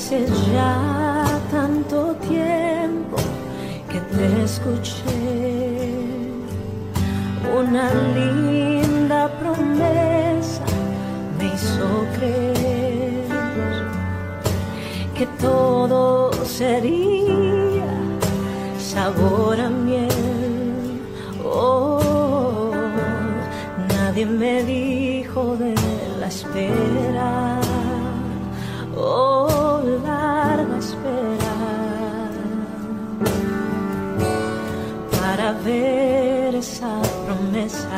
Hace ya tanto tiempo que te escuché, una linda promesa me hizo creer que todo sería sabor a miel. Oh, nadie me dijo de la espera. Oh, larga espera para ver esa promesa.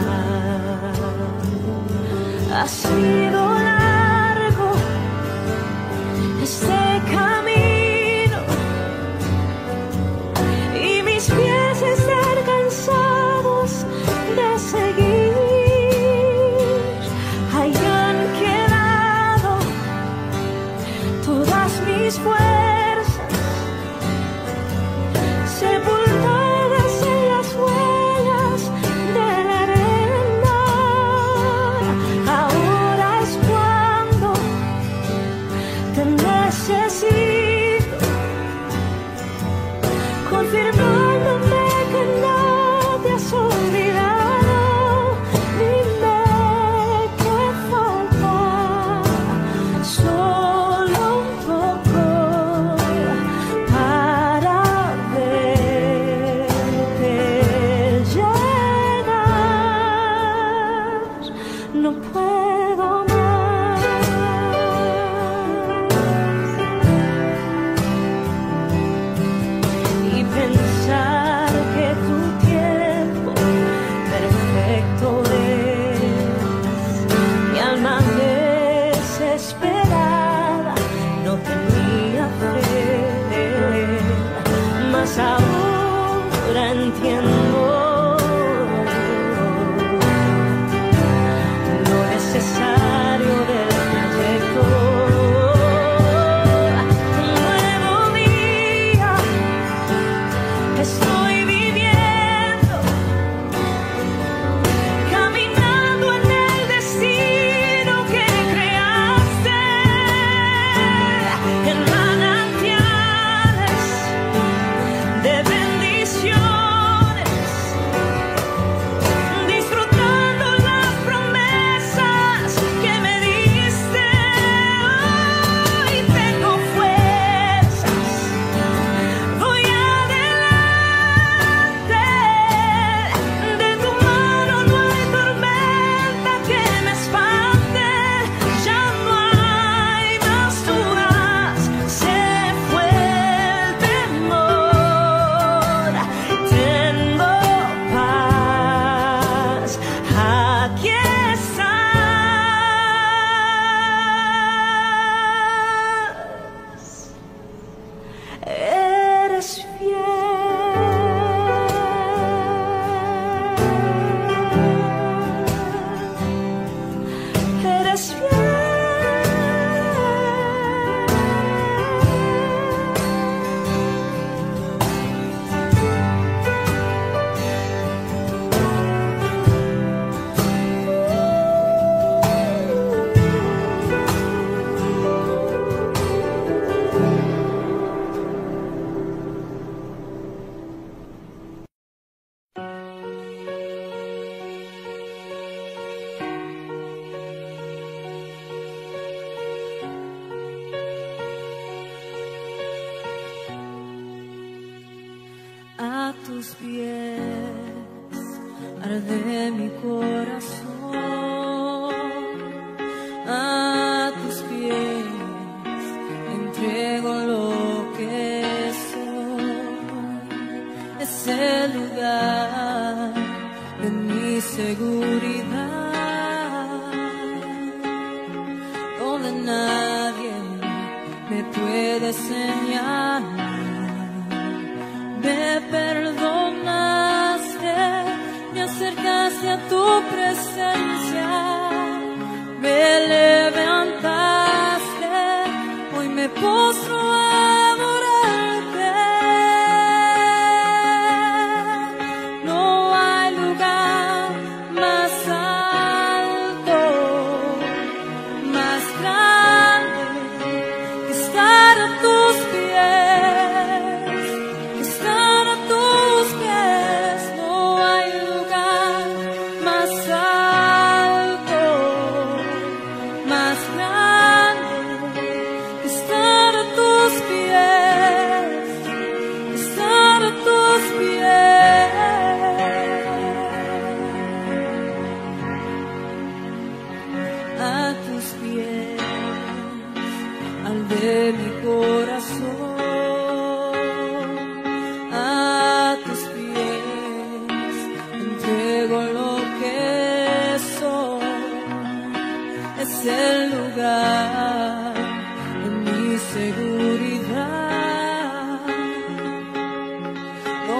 Ha sido largo este camino y mis pies están cansados de seguir. Hayan quedado todas mis fuerzas sepultadas en las huellas de la arena. Ahora es cuando te necesito, confirmándome que no te has olvidado. Dime qué falta, solo un poco para verte llegar. No puedo más. Y pensar que tu tiempo perfecto es. Mi alma desesperada no tenía fe, mas ahora entiendo lo necesario del trayecto. Un nuevo día estoy viviendo, caminando en el destino que creaste, en manantiales de bendiciones, disfrutando las promesas que me diste. Hoy tengo fuerzas, voy adelante. De tu mano no hay tormenta que me espante. Ya no hay más dudas, se fue el temor. Tengo paz, aquí estás. Eres fiel, eres fiel. A tus pies arde mi corazón, a tus pies entrego lo que soy. Es el lugar de mi seguridad, donde nadie me puede señalar. Me perdonaste, me acercaste a tu presencia, me levantaste, hoy me postro a adorarte. No hay lugar más alto, más grande que estar a tu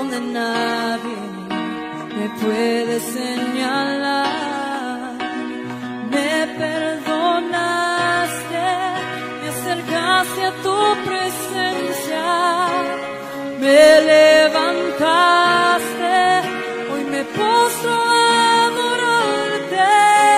donde nadie me puede señalar. Me perdonaste, me acercaste a tu presencia, me levantaste, hoy me postro a adorarte.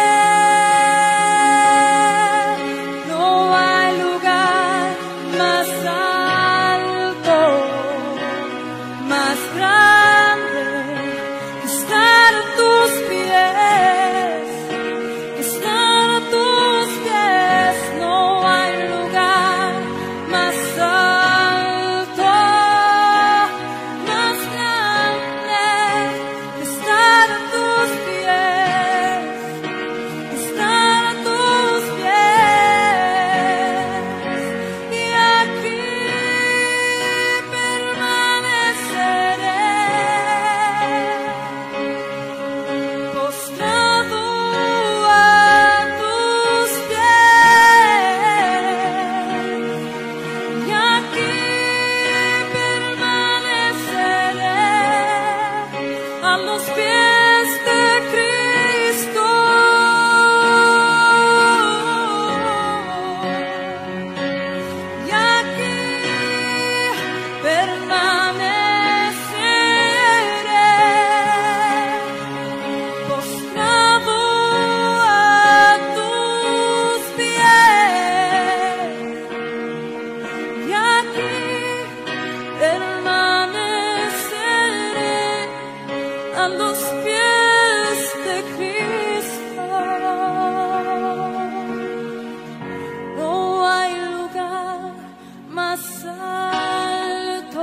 No hay lugar más alto, más grande que estar a tus pies, que estar a tus pies. No hay lugar más alto, más grande que estar a tus pies, que estar a tus pies. Y aquí permaneceré, postrado a tus pies. Y aquí permaneceré a los pies de Cristo. Y aquí permaneceré, postrado a tus pies. Y aquí permaneceré a los pies de Cristo. No hay lugar más alto,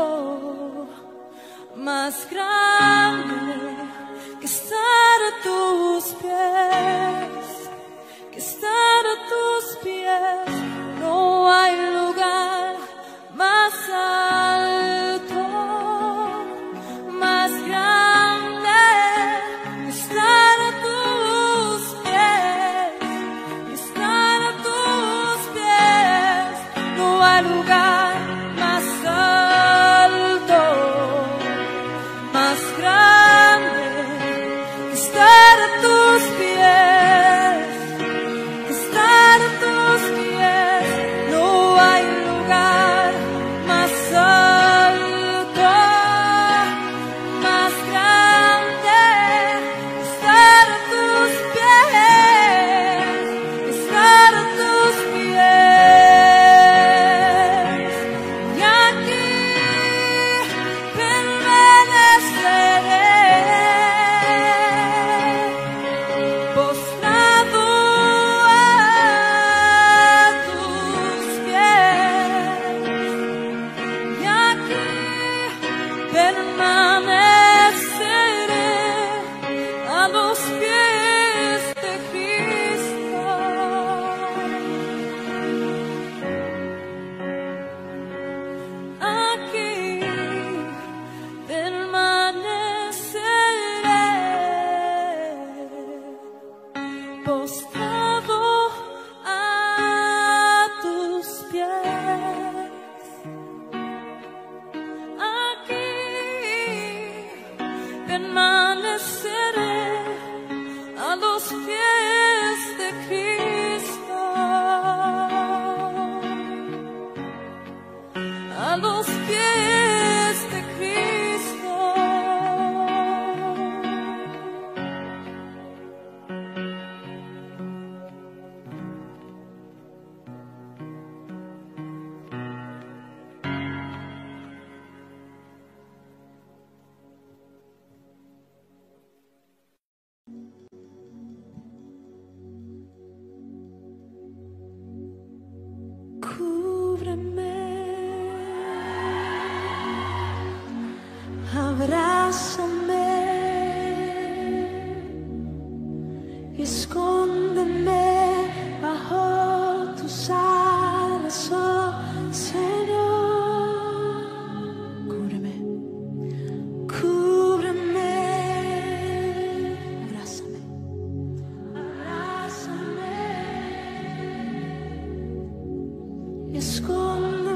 más grande que estar a tus pies, que estar a tus pies. No hay lugar más alto, más grande que estar a tus pies, que estar a tus pies. No hay lugar más alto, más grande que estar a tus pies, que estar a tus pies. No hay lugar más alto, más grande que estar a tus pies, que estar a tus pies. Y aquí permaneceré, postrado a tus pies. Y aquí permaneceré a los pies de Cristo. Aquí permaneceré, postrado a tus pies. Aquí permaneceré a los pies de Cristo, a los pies de Cristo. Cúbreme, abrázame y escóndeme bajo tus alas, oh Señor. Cúbreme, cúbreme, abrázame, abrázame y escóndeme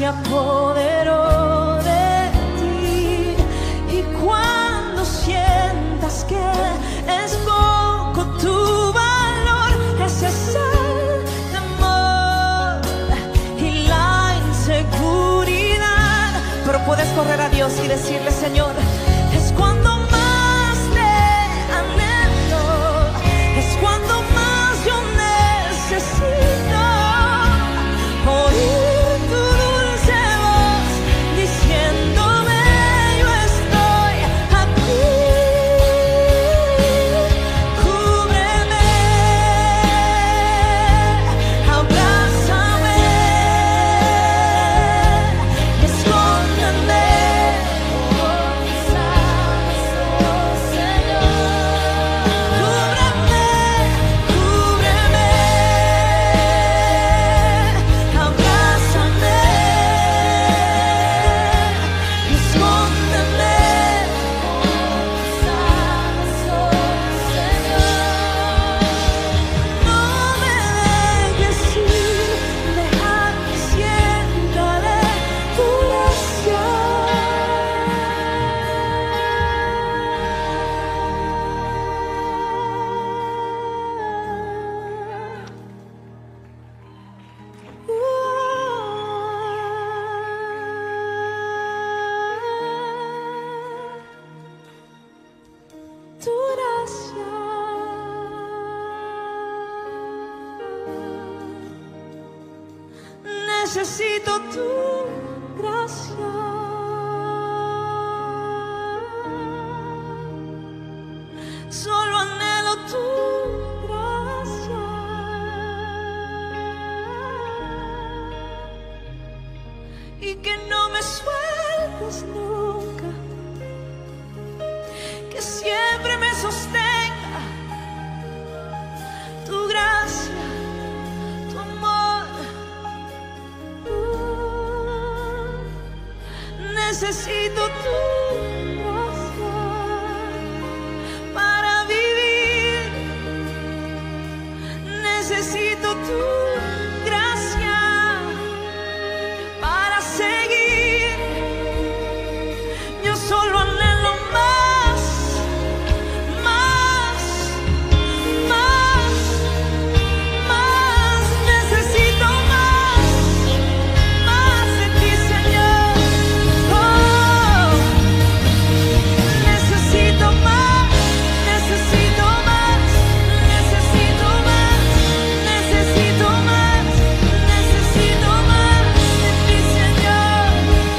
se apoderó de ti. Y cuando sientas que es poco tu valor, ese es el temor y la inseguridad. Pero puedes correr a Dios y decirle: Señor, es cuando más te anhelo, es cuando más yo necesito oír tu dulce voz diciéndome: yo estoy aquí. Cúbreme, abrázame, escóndeme, oh, Señor. Cúbreme, cúbreme, abrázame, escóndeme, no me dejes ir, deja que sienta de tu gracia. Tu gracia. Necesito tu gracia. Solo anhelo tu gracia. Y que no me sueltes nunca, que siempre me sostenga tu gracia, tu amor. Necesito tu gracia para vivir. Necesito tu gracia para seguir. Yo solo anhelo más, más, más, más. Necesito más de ti, Señor. Oh, necesito más, necesito más, necesito más, necesito más, necesito más de ti, Señor.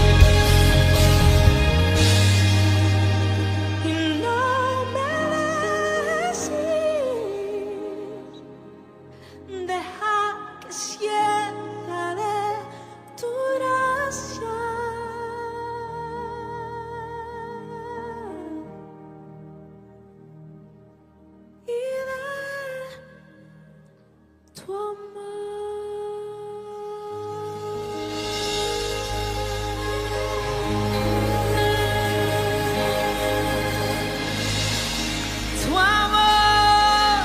Y no me dejes ir, deja que sienta de tu gracia. Y de tu amor. Tu amor.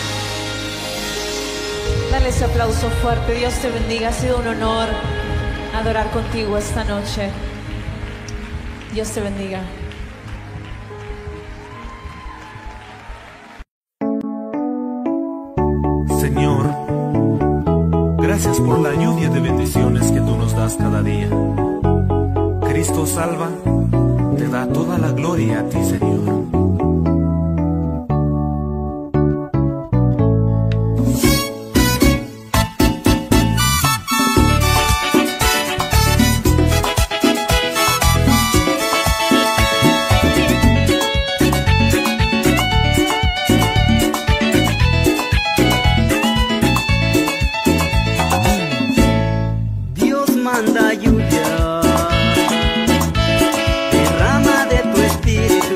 Dale ese aplauso fuerte. Dios te bendiga. Ha sido un honor adorar contigo esta noche. Dios te bendiga. Señor, gracias por la lluvia de bendiciones que tú nos das cada día. Cristo salva, te da toda la gloria a ti, Señor. Dios manda lluvia, derrama de tu espíritu,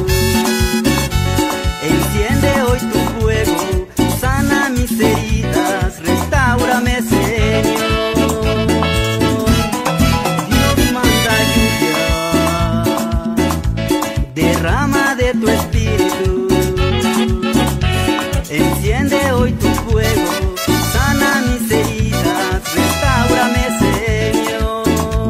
enciende hoy tu fuego, sana mis heridas, restáurame, Señor. Dios manda lluvia, derrama de tu espíritu, enciende hoy tu fuego, sana mis heridas, restáurame, Señor.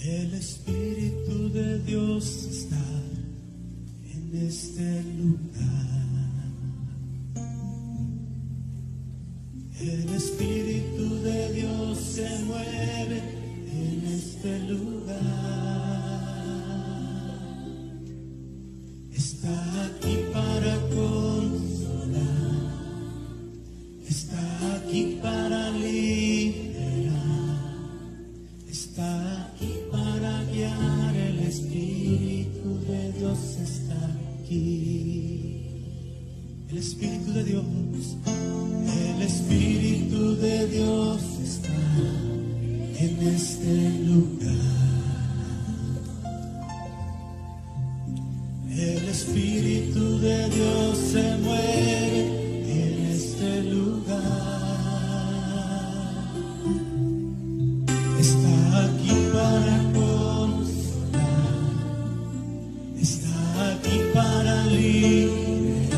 El Espíritu de Dios está en este lugar. El Espíritu de Dios se mueve en este lugar. Está aquí para consolar, está aquí para liberar, está aquí para guiar. El Espíritu de Dios está aquí. El Espíritu de Dios, el Espíritu de Dios está en este lugar. El Espíritu de Dios se mueve en este lugar. Está aquí para consolar, está aquí para liberar,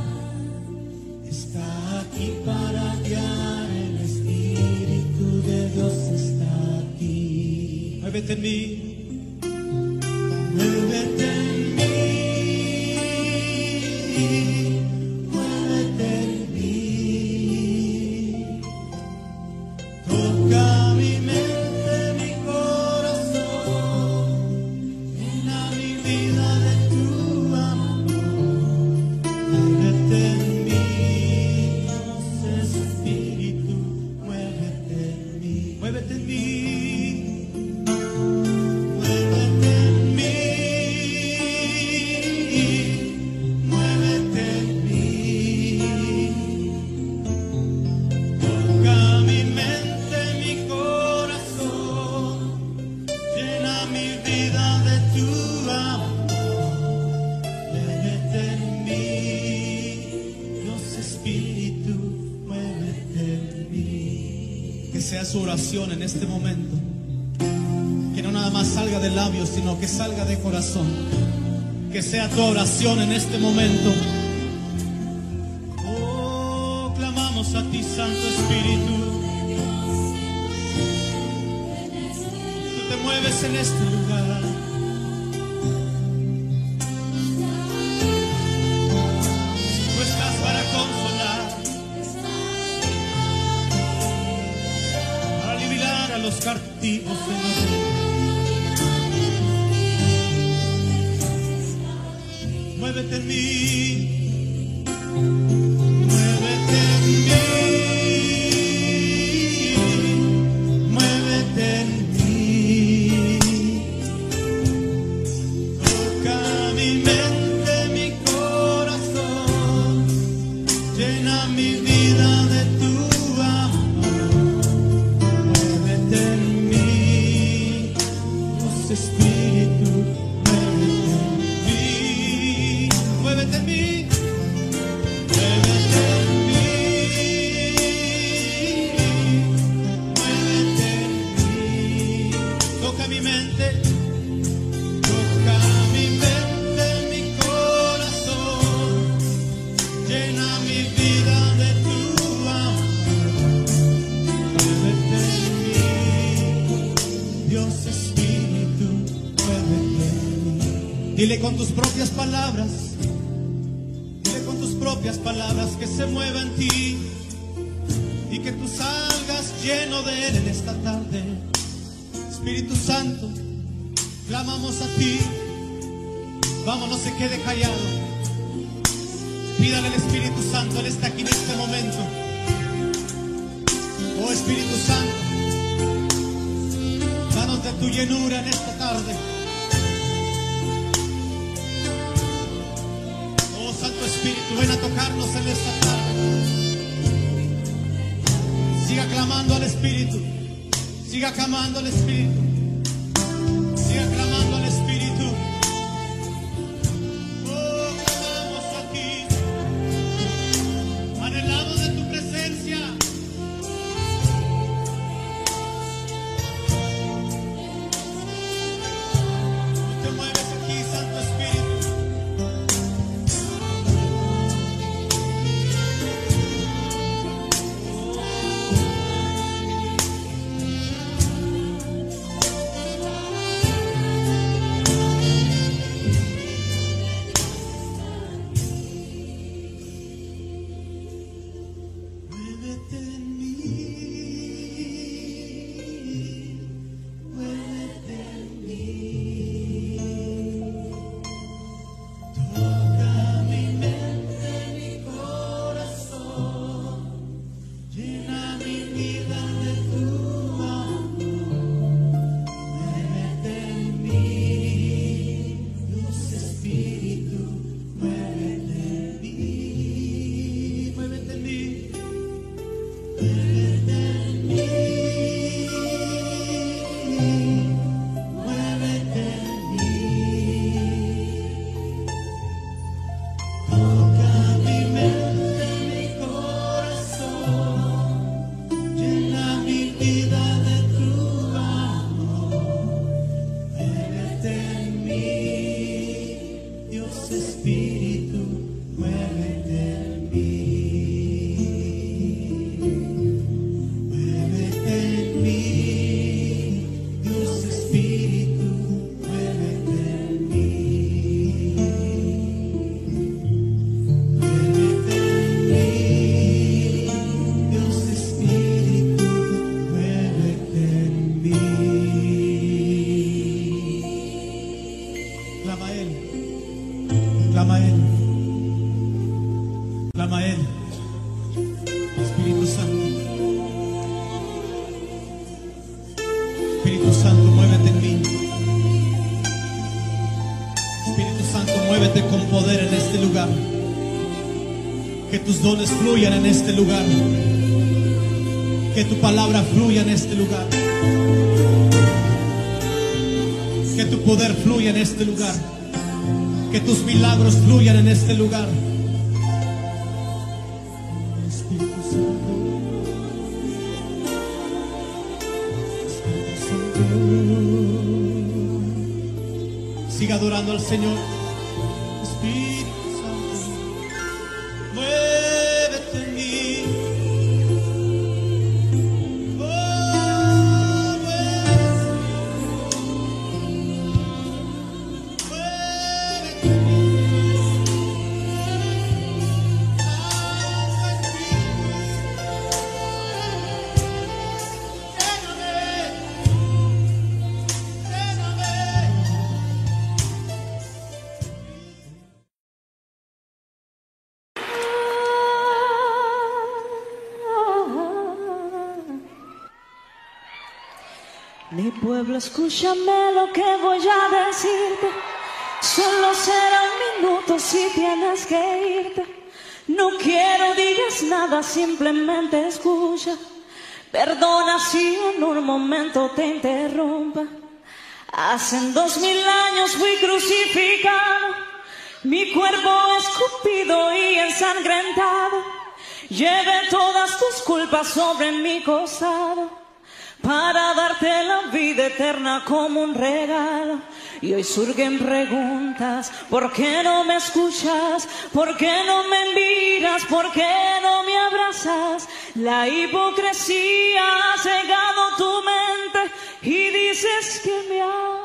está aquí para guiar. El Espíritu de Dios está aquí. Muévete en mí, muévete en mí. Su oración en este momento, que no nada más salga de labios, sino que salga de corazón. Que sea tu oración en este momento. Oh, clamamos a ti, Santo Espíritu. Tú te mueves en este lugar. Tú estás para consolar, a los cautivos, Señor. Muévete en mí, muévete en mí, muévete en mí. Toca mi mente, mi corazón, llena mi vida de tu amor. Espíritu, muévete en mí, muévete en mí, muévete en mí, toca mi mente, mi corazón, llena mi vida de tu amor, muévete en mí, Dios Espíritu. Dile con tus propias palabras, dile con tus propias palabras que se mueva en ti y que tú salgas lleno de Él en esta tarde. Espíritu Santo, clamamos a ti. Vamos, no se quede callado. Pídale al Espíritu Santo, Él está aquí en este momento. Oh Espíritu Santo, danos de tu llenura en esta tarde. Santo Espíritu, ven a tocarnos en esta tarde. Siga clamando al Espíritu, siga clamando al Espíritu, siga clamando al Espíritu. Oh, clamamos a ti, anhelamos de tu presencia. Tú te mueves aquí, Santo Espíritu. muévete con poder en este lugar. Que tus dones fluyan en este lugar. Que tu palabra fluya en este lugar. Que tu poder fluya en este lugar. Que tus milagros fluyan en este lugar. Espíritu Santo, Espíritu Santo. Siga adorando al Señor. Espíritu Santo, muévete en mí. Mi pueblo, escúchame lo que voy a decirte. Solo será un minuto si tienes que irte. No quiero digas nada, simplemente escucha. Perdona si en un momento te interrumpa. Hace 2000 años fui crucificado, mi cuerpo escupido y ensangrentado. Llevé todas tus culpas sobre mi costado, para darte la vida eterna como un regalo. Y hoy surgen preguntas: ¿por qué no me escuchas? ¿Por qué no me miras? ¿Por qué no me abrazas? La hipocresía ha cegado tu mente y dices que me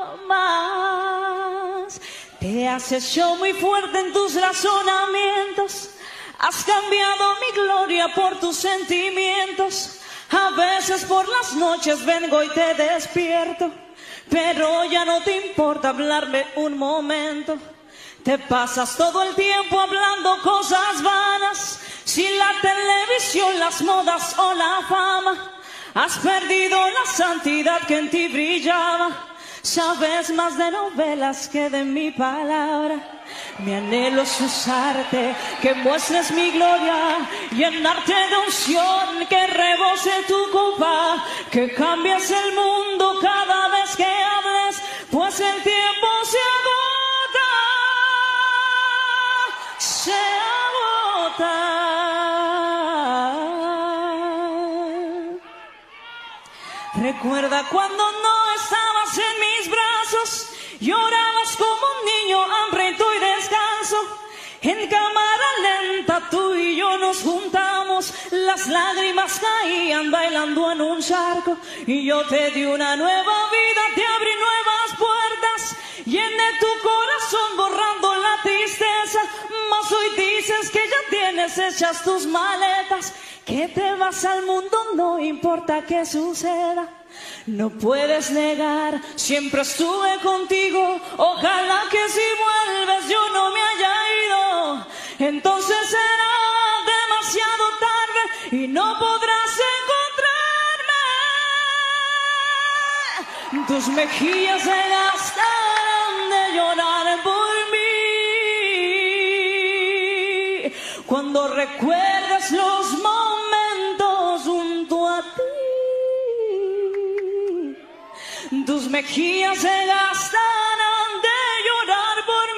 amas. Te has hecho muy fuerte en tus razonamientos, has cambiado mi gloria por tus sentimientos. A veces por las noches vengo y te despierto, pero ya no te importa hablarme un momento. Te pasas todo el tiempo hablando cosas vanas, sin la televisión, las modas o la fama. Has perdido la santidad que en ti brillaba. Sabes más de novelas que de mi palabra. Mi anhelo es usarte, que muestres mi gloria, llenarte de unción, que rebose tu copa, que cambies el mundo cada vez que hables, pues el tiempo se agota, se agota. Recuerda cuando no estabas en mis brazos, llorabas como un niño hambriento y descanso. En cámara lenta tú y yo nos juntamos, las lágrimas caían bailando en un charco. Y yo te di una nueva vida, te abrí nuevas puertas, llené tu corazón borrando la tristeza. Mas hoy dices que ya tienes hechas tus maletas, que te vas al mundo, no importa qué suceda. No puedes negar, siempre estuve contigo. Ojalá que si vuelves yo no me haya ido. Entonces será demasiado tarde y no podrás encontrarme. Tus mejillas se gastarán de llorar por mí, cuando recuerdes los momentos junto a ti. Tus mejillas se gastarán de llorar por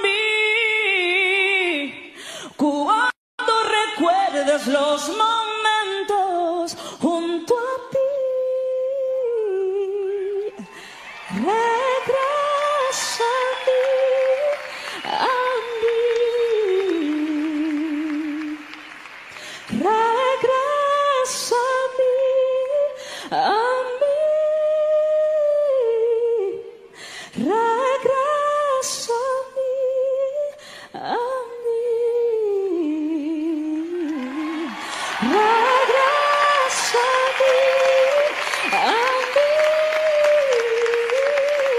mí, cuando recuerdes los momentos junto a ti. Regresa a mí, regresa a mí. Regresa a mí, regresa a mí,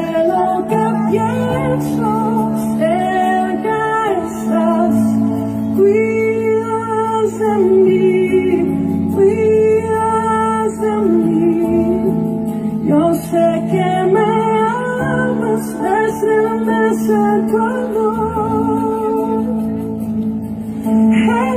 lo que pienso, cerca estás, cuidas de mí, cuidas de mí. Yo sé que me amas, estremece tu amor. Hey.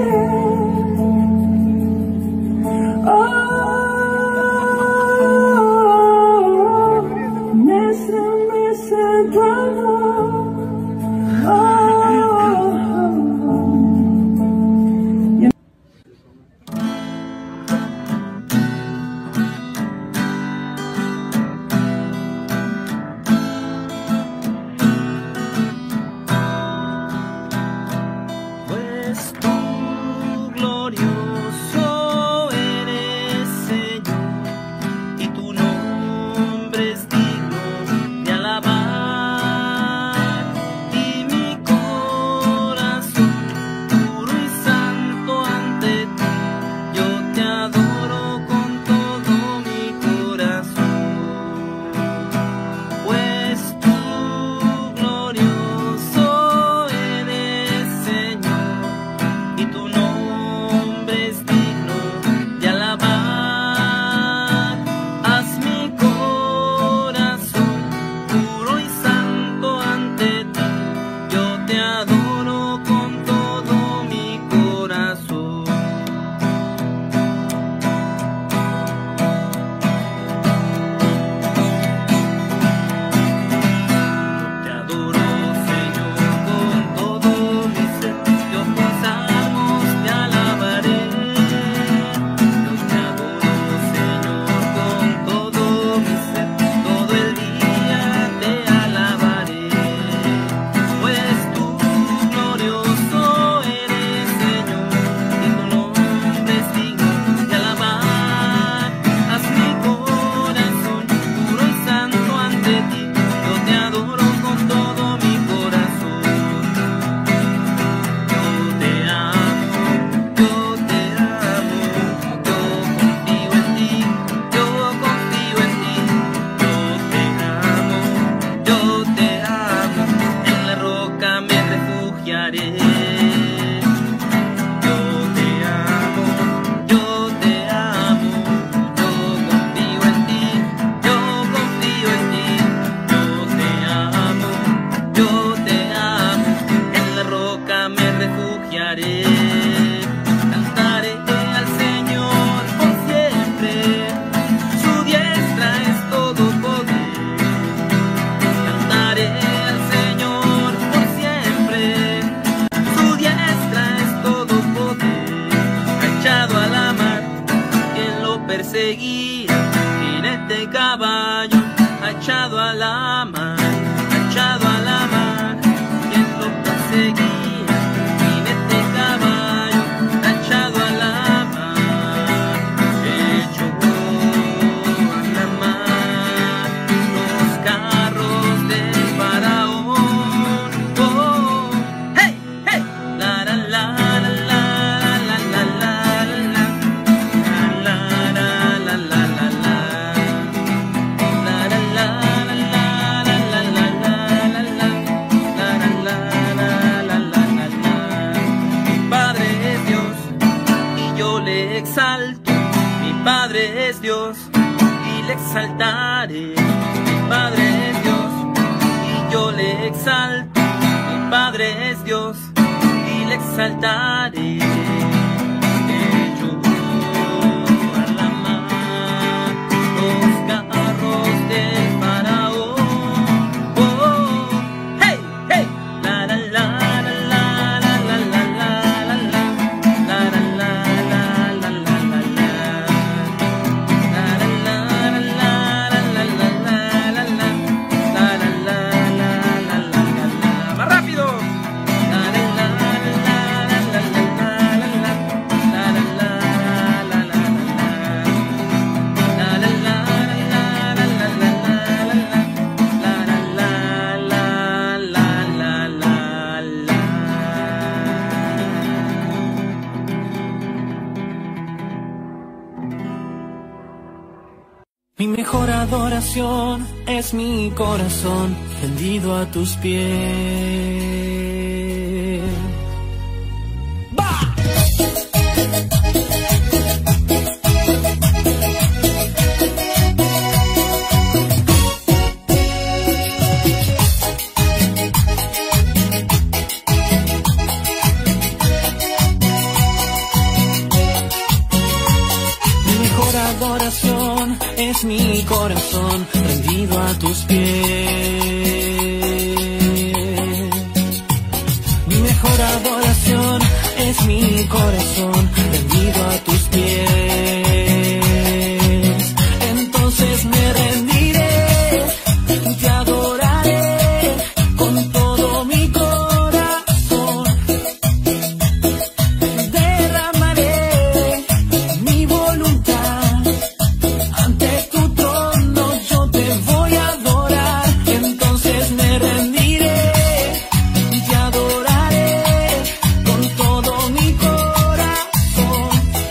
adoración es mi corazón rendido a tus pies. ¡Va! Adoración es mi corazón rendido a tus pies. Mi mejor adoración es mi corazón rendido a tus pies. Entonces me rendiré, te adoraré con todo mi corazón. Derramaré mi voluntad ante tu trono, yo te voy a adorar. Entonces me rendiré, te adoraré con todo mi corazón.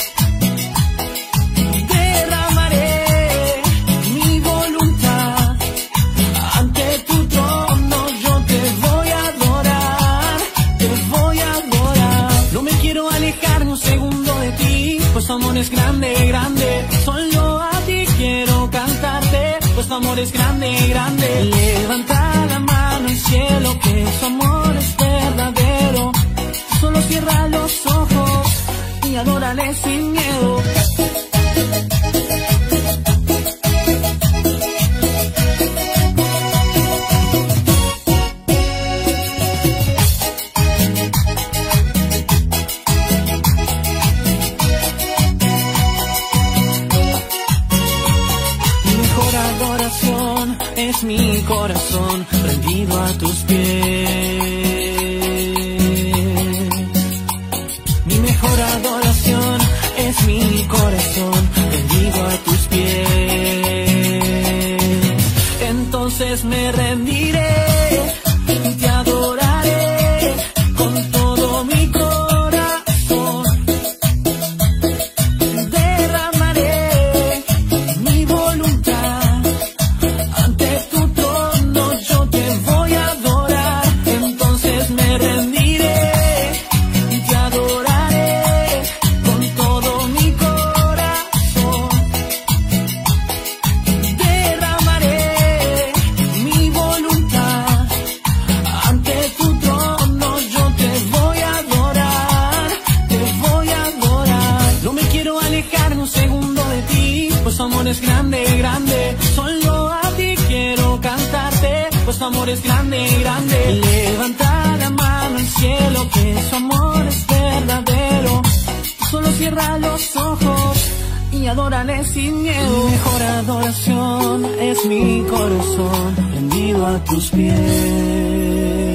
Derramaré mi voluntad ante tu trono, yo te voy a adorar, te voy a adorar. No me quiero alejar ni un segundo de ti, pues tu amor es grande, grande. Solo a ti quiero cantarte, pues tu amor es grande, grande. Levanta la mano al cielo, que su amor es verdadero. Solo cierra los ojos y adórale sin miedo. Es mi corazón rendido a tus pies. Mi mejor adoración es mi corazón rendido a tus pies. Entonces me rendiré, te adoraré con todo mi corazón. Derramaré mi voluntad ante tu trono, yo te voy a adorar. Entonces me rendiré, te adoraré con todo mi corazón. Derramaré mi voluntad ante tu trono, yo te voy a adorar, te voy a adorar. No me quiero alejar ni un segundo de ti, pues tu amor es grande, grande. Solo a ti quiero cantarte, pues tu amor es grande, grande. Levanta la mano al cielo, que su amor es verdadero. Solo cierra los ojos y adórale sin miedo. Mi mejor adoración es mi corazón rendido a tus pies.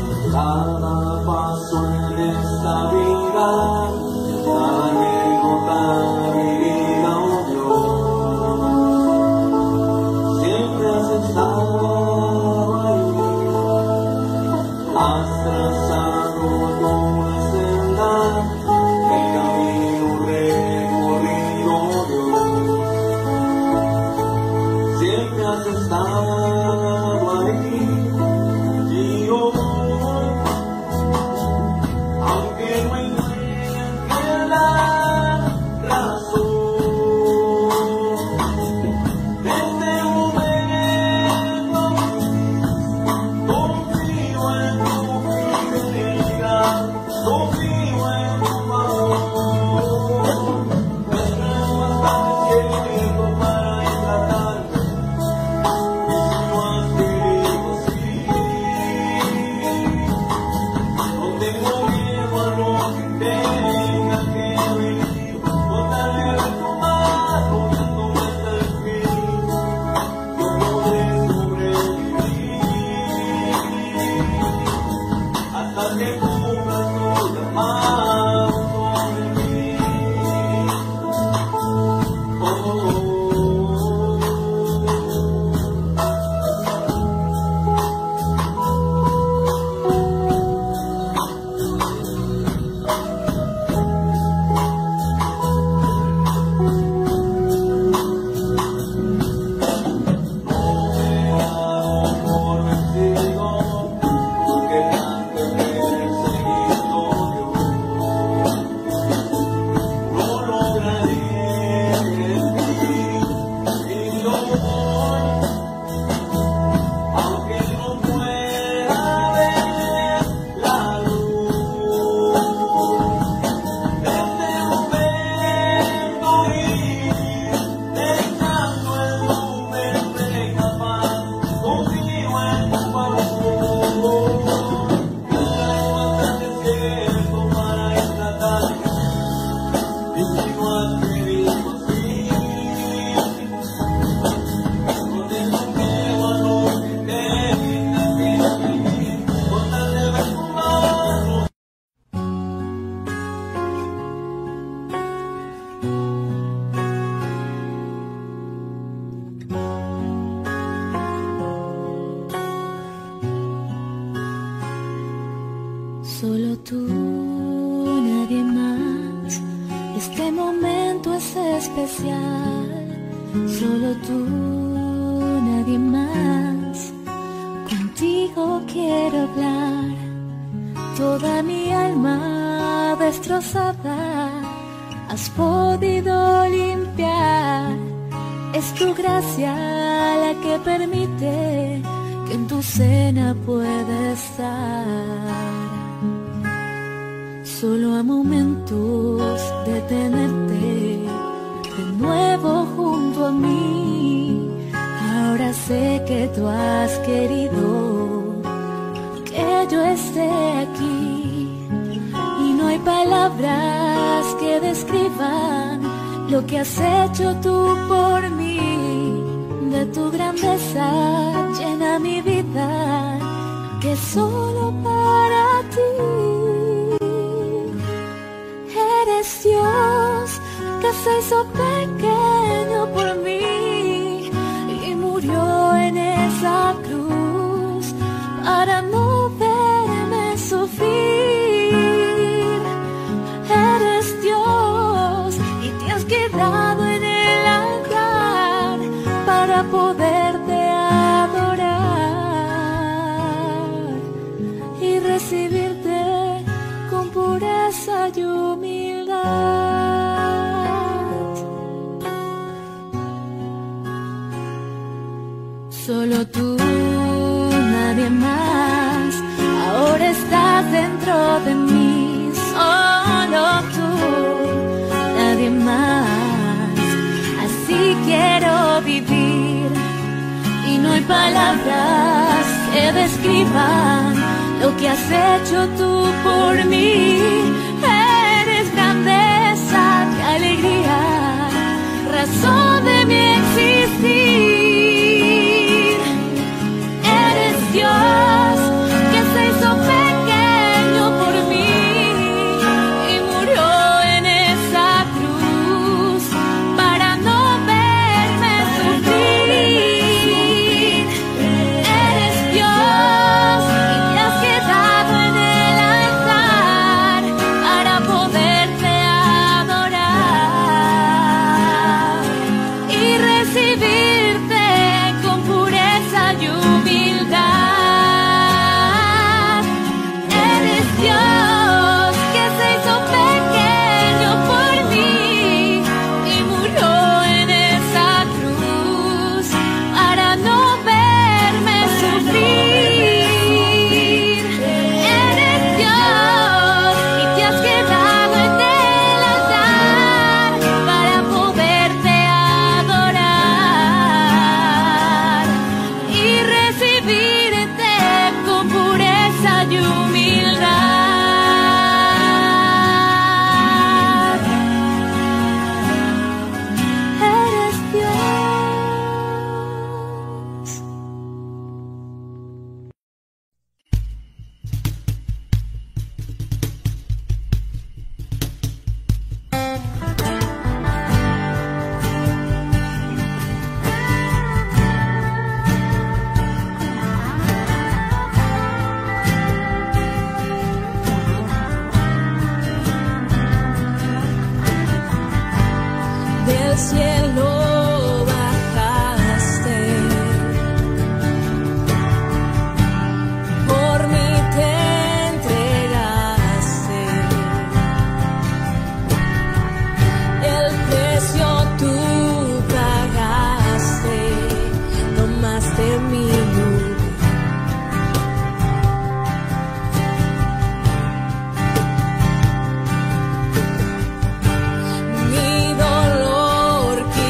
Cada paso en esta vida, cada gota momento es especial, solo tú, nadie más. Contigo quiero hablar, toda mi alma destrozada has podido limpiar. Es tu gracia la que permite que en tu cena pueda estar. Solo a momentos de tenerte de nuevo junto a mí. Ahora sé que tú has querido que yo esté aquí, y no hay palabras que describan lo que has hecho tú por mí. De tu grandeza llena mi vida, que solo para ti. Eres Dios que se hizo pequeño por mí y murió en esa cruz para no verme sufrir. Eres Dios y te has quedado en el altar para poderte adorar y recibirte con pureza y humildad. Solo tú, nadie más, ahora estás dentro de mí. Solo tú, nadie más, así quiero vivir. Y no hay palabras que describan lo que has hecho tú por mí. Eres grandeza y alegría, razón de mi existir. Eres Dios que se hizo pequeño por mí y murió en esa cruz para no verme sufrir. Eres Dios y te has quedado en el altar para poderte adorar y recibirte con pureza y humildad. Eres Dios que se hizo pequeño por mí y murió en esa cruz para no verme sufrir. Eres Dios y te has quedado en el altar para poderte adorar y recibirte con pureza y humildad. Eres Dios. Del cielo bajaste, por mí te entregaste, el precio tú pagaste, tomaste mi lugar. Mi dolor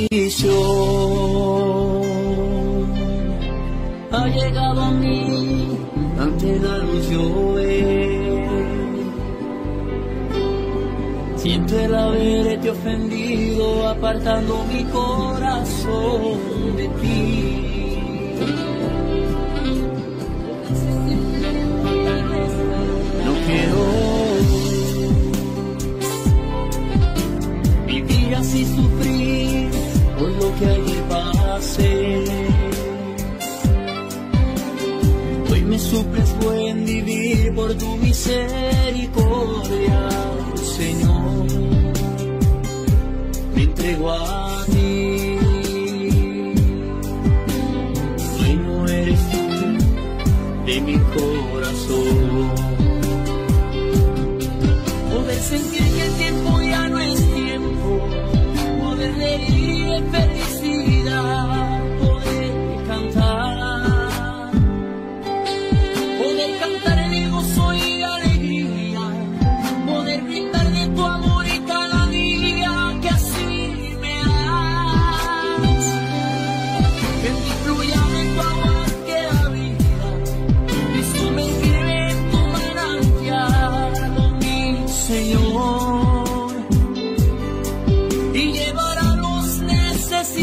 bendición ha llegado a mí ante la luz yo ver. Siento el haberte ofendido, apartando mi corazón de ti. No quiero vivir así, sufrir por lo que ayer pasé. Hoy me suples buen vivir por tu misericordia, Señor. Me entrego a ti. Dueño eres tú de mi corazón. Poder sentir que el tiempo ya no es tiempo, poder reír de felicidad, poder cantar, el gozo y la alegría, poder brindar de tu amor y cada día que así me das. Que en mí fluya de tu amor que da vida y sumergirme en tu manantial, oh mi Señor, y llevar a los necesitados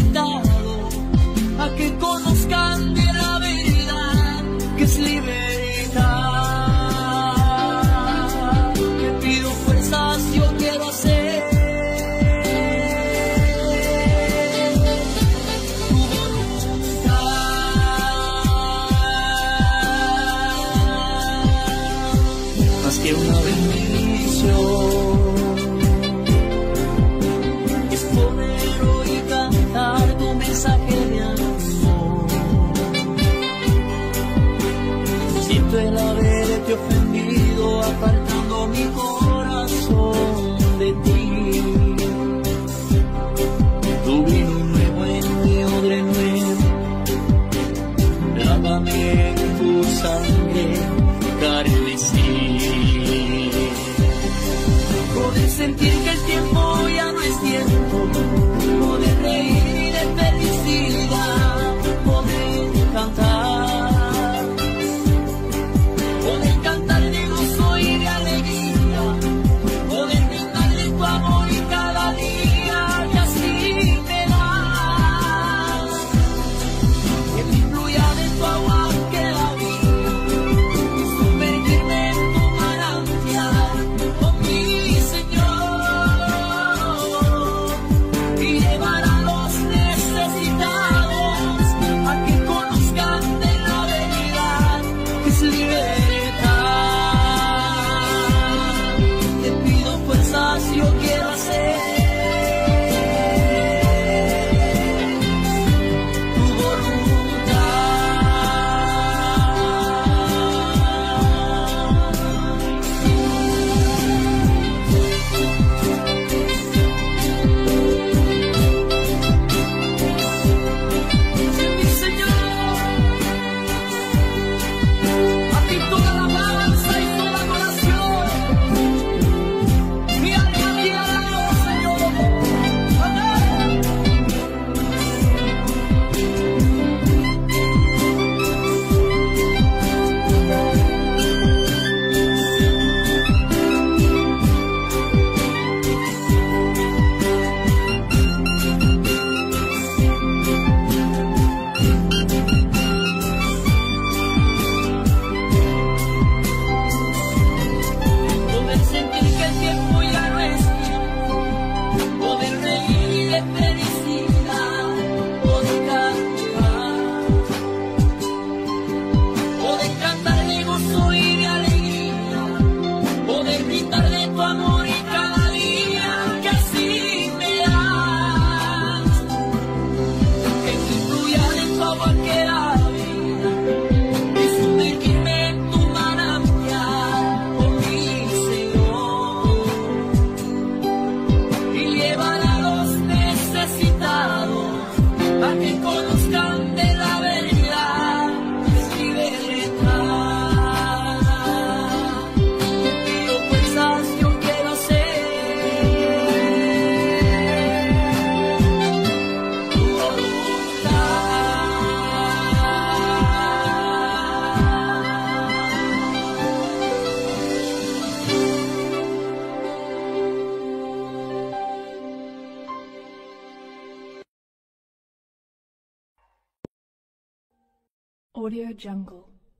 Audio Jungle.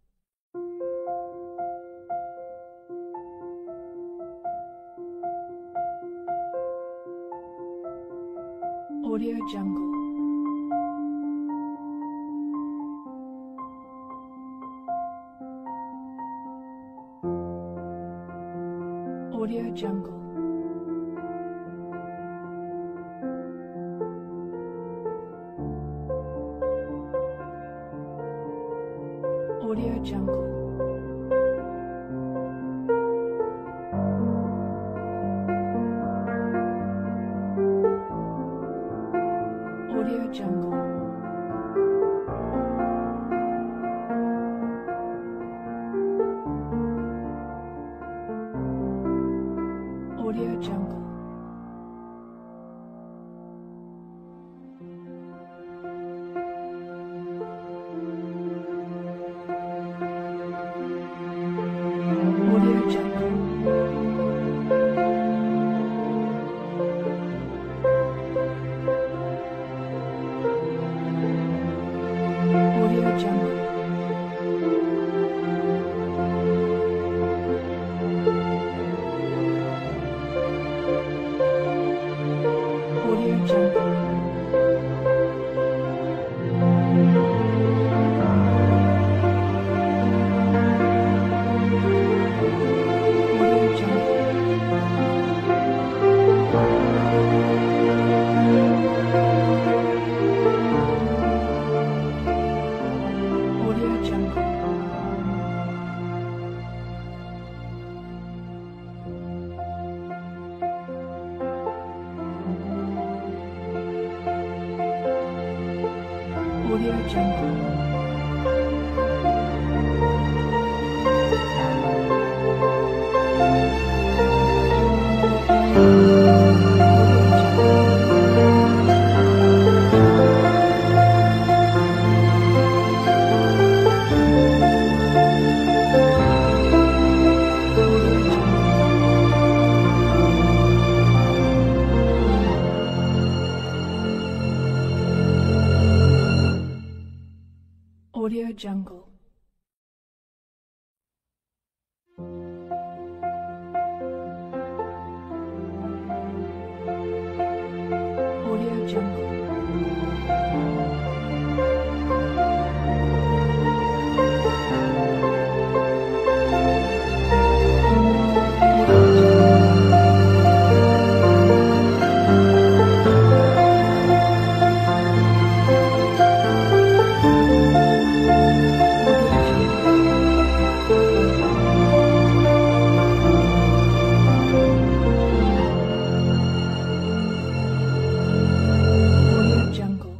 Audio Jungle. Audio Jungle. Audio Jungle. Audio Jungle. Audio Jungle. Audio Jungle. Audio Jungle. Audio Jungle. Audio Jungle. Audio Jungle. Audio Jungle. Audio Jungle. Audio Jungle. Audio Jungle.